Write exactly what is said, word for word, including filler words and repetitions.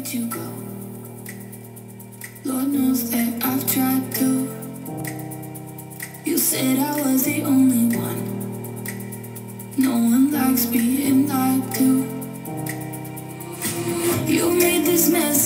you go. Lord knows that I've tried to. You said I was the only one. No one likes being lied to. You made this mess